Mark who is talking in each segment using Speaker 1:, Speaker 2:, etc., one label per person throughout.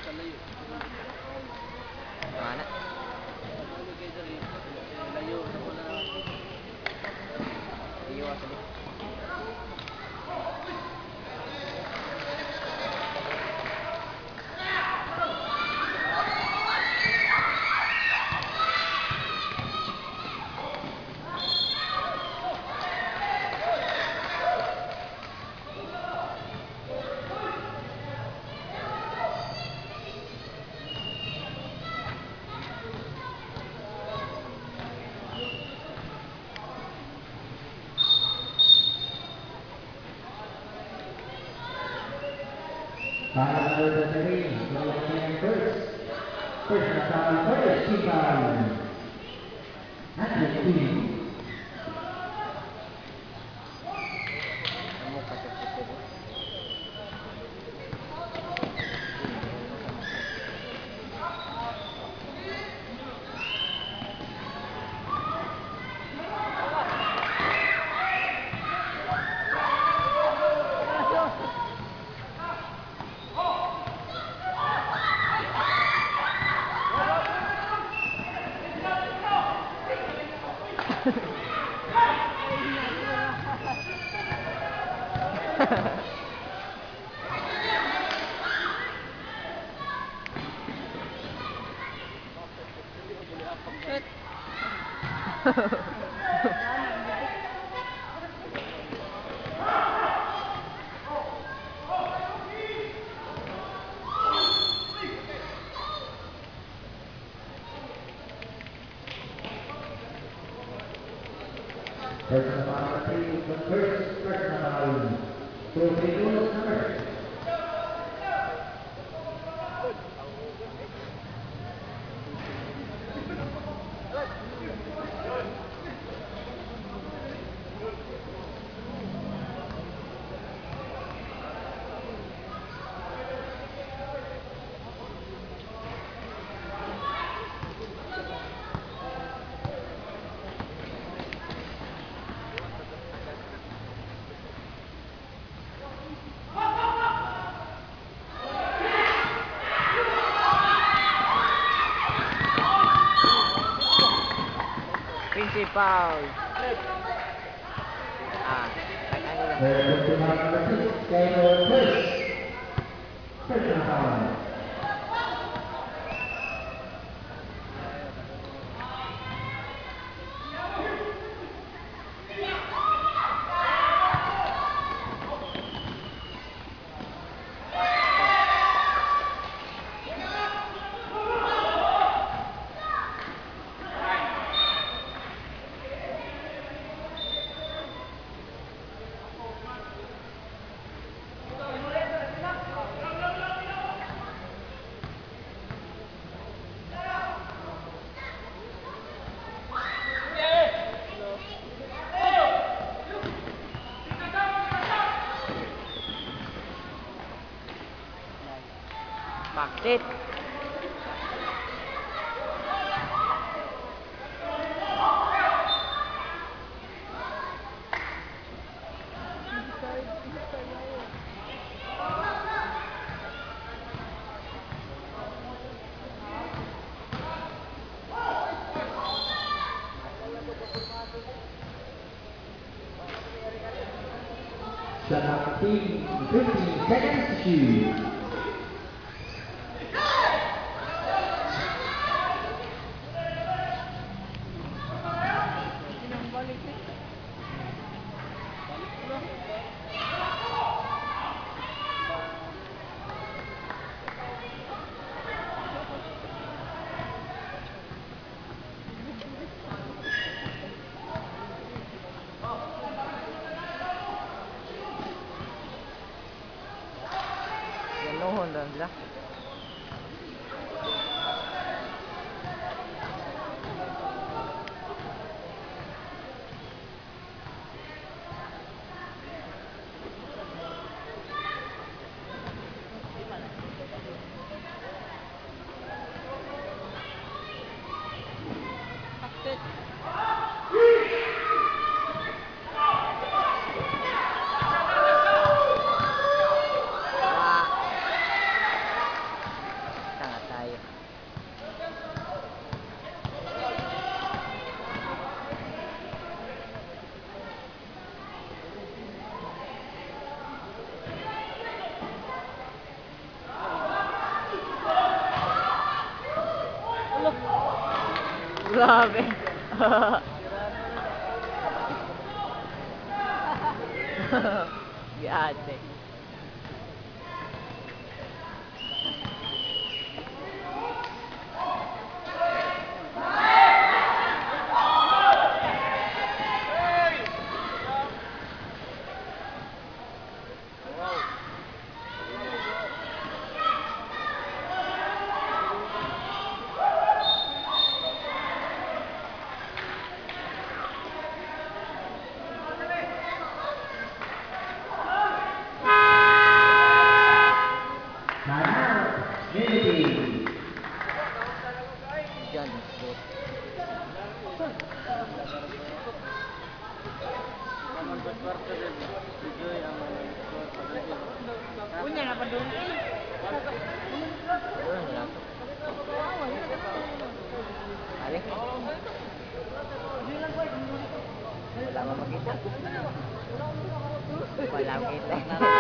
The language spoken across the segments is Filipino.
Speaker 1: Mana? Iyo asali.
Speaker 2: Final the three, first first, keep on. And the team.
Speaker 1: Amo kasip-sipit.
Speaker 2: Personal three, the first personal. So three goals number.
Speaker 1: Principal. Ah, ano lang.
Speaker 2: Personal.
Speaker 1: Bakit?
Speaker 2: Shot 15 seconds to shoot.
Speaker 1: Ganuhon lang sila. Grabe. Biate.
Speaker 2: Timeout. Unity.
Speaker 1: Diyan, shoot.
Speaker 3: Punya apa dulu?
Speaker 1: Ayun, wala to. Ali. Wala mo makita. Wala makita.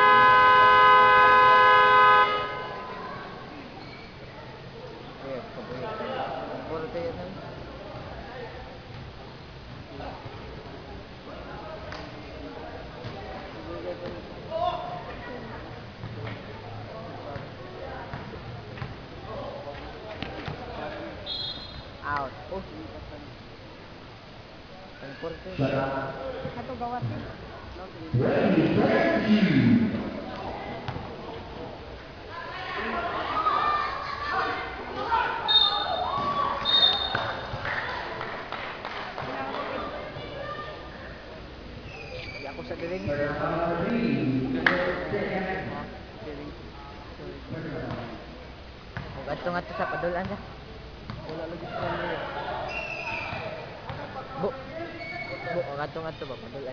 Speaker 1: Iya, kebulit. Puro tayo na. Out. Oh. Ang porte.
Speaker 2: Shut up.
Speaker 3: Satu gawat.
Speaker 2: Ready, ready.
Speaker 1: Di ako sa diring.
Speaker 2: Turnover three. Second.
Speaker 1: Diring. Kung ato sa padulan ka. Wala lagi sa kanila. Bu. Bu, kung ato ba padulan.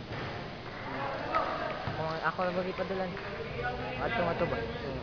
Speaker 1: Kung ako na bagi padulan. Ato ba?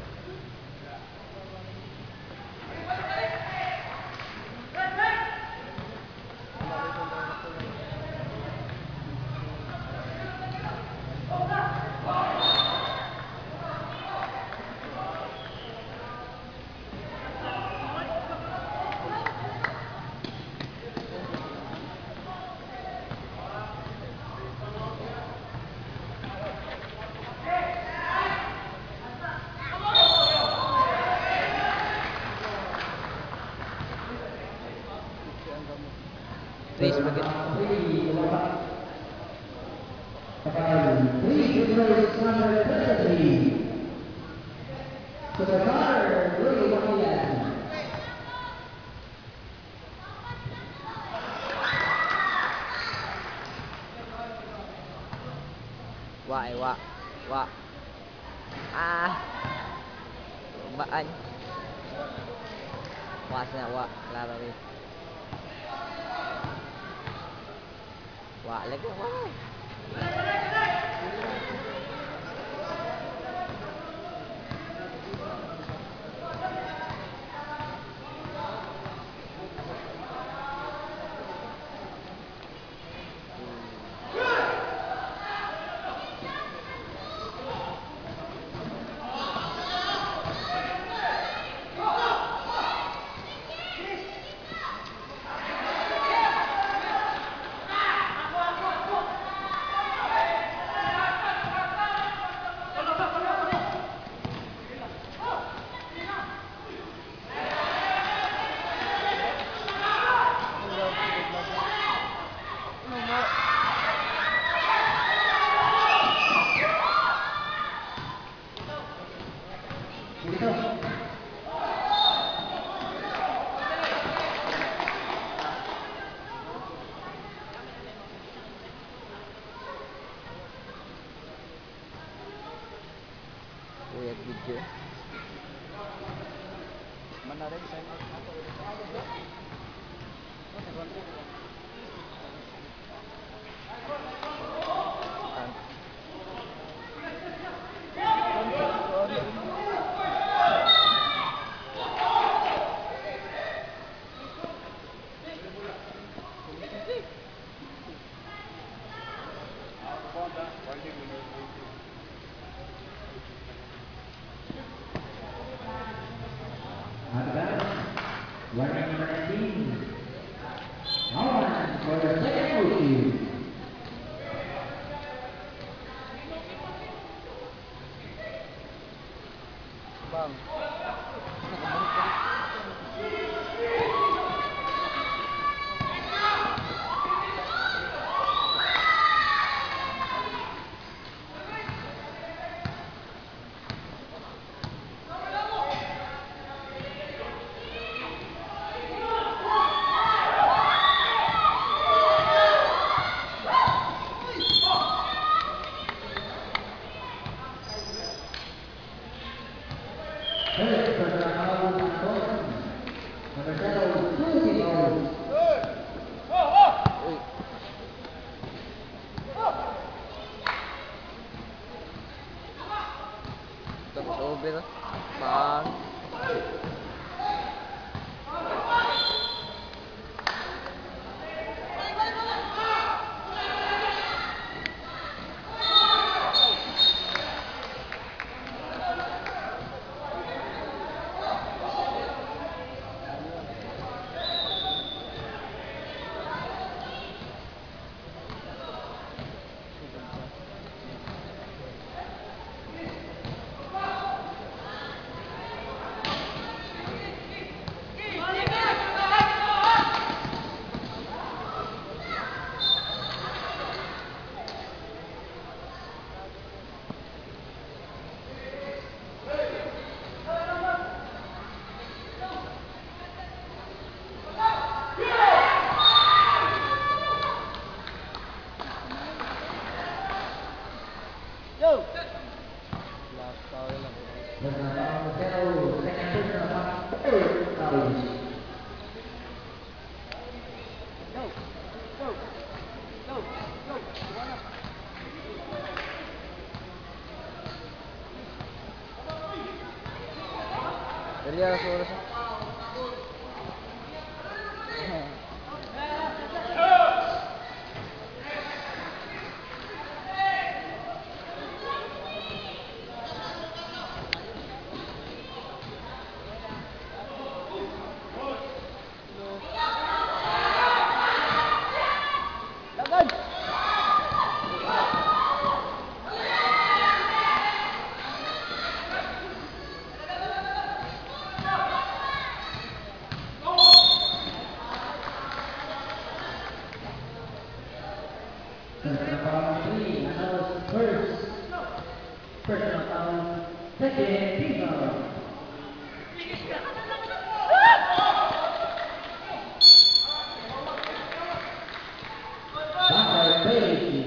Speaker 1: Please, bagit.
Speaker 2: Please replace number 30. To the guard, Willie Williams.
Speaker 1: Wa. Ah. Baan. Was na wa, klaro rin. Wa lagi wa. Weird video. Mana rin sa
Speaker 2: Running number 19.
Speaker 1: Bang.
Speaker 2: First personal foul on Boston. Number 7, 20 fouls.
Speaker 1: Uy. Tapos over. Bang. Last foul lang.
Speaker 2: Personal foul on Zero. Second personal foul. Third foul.
Speaker 1: Dari oras oras.
Speaker 2: Personal foul on 3. Another first. Personal foul. Second team foul. Bangkay Bailey.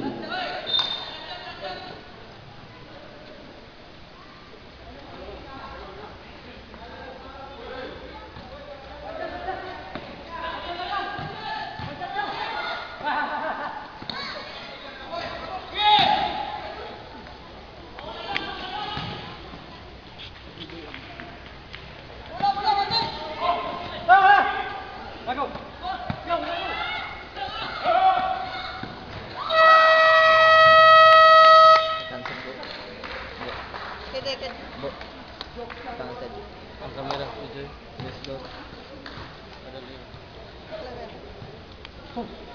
Speaker 1: Cancel po. Bo. Cancel. Ang kamera, PJ. Let's go. Padali.